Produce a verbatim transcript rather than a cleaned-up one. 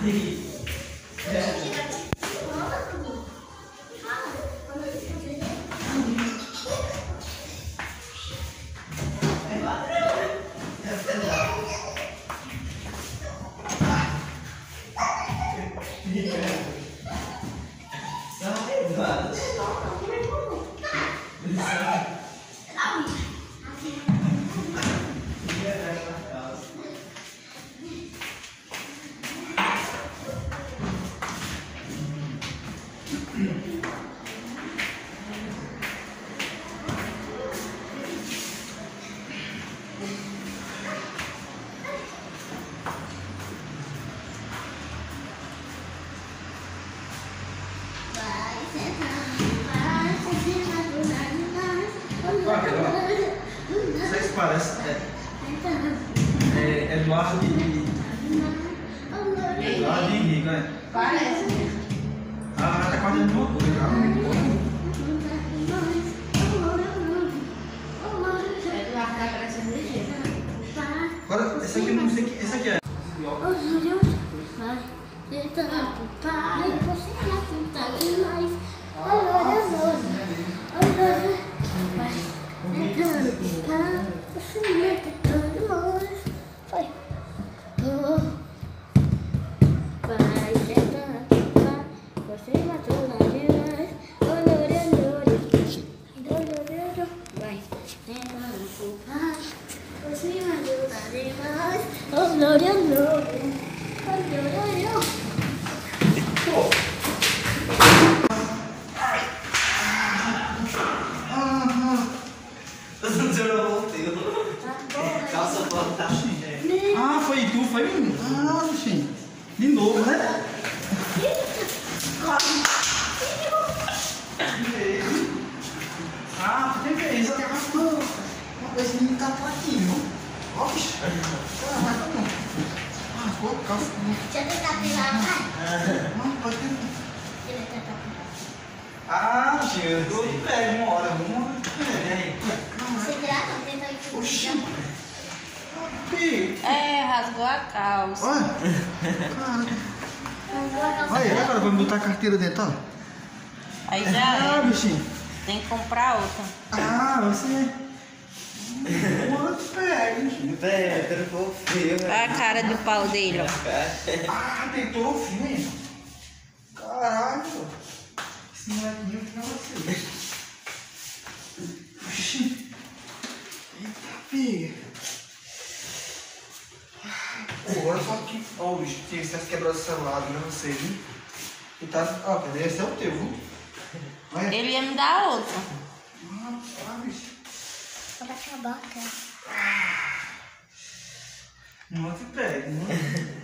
Vocês parecem. É, é Eduardo e. Eduardo e Henrique, né? Parece. Ah, tá quase uma coisa, Eduardo tá parecendo ligeiro. agora, esse aqui não sei que. Esse aqui é. Ah, foi tu, foi um. Ah, sim. De novo, né? Ah, tu tem que ver isso. Uma coisa que não tá aqui, não? Ó, bicho. Caraca, não. Ah, ficou calça. Deixa eu tentar pilar, vai. Não, pode ter. Deixa eu tentar pilar. Ah, gente, eu pego uma hora, uma hora. Você grava, tenta aí. Oxi. Pi. É, rasgou a calça. Olha. Caraca. Olha, agora vamos botar a carteira dentro, ó. Aí já Ah, é. bichinho. Tem que comprar outra. Ah, você. Quanto pega, bichinho? Pedro, fofinho. Olha a cara do pau dele, ó. Ah, deitou o fim. Caralho. Esse molequinho pra você. Oxi. Eita, pega. Agora só que. Ó, o bicho, tinha que ter quebrado o celular, né? Não sei, viu? E tá. Ó, cadê? Esse é o teu, viu? Olha. Ele ia me dar outra. Ah, bicho. Vai acabar, cara. Não te pega, né?